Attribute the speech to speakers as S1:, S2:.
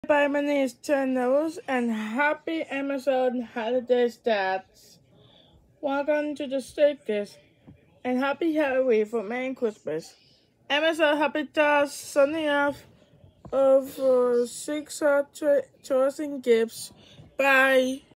S1: Everybody, my name is Channels and happy Amazon holiday stats. Welcome to the staircase and happy Halloween for Merry Christmas. Amazon happy task Sunday off of 6 chosen gifts. Bye.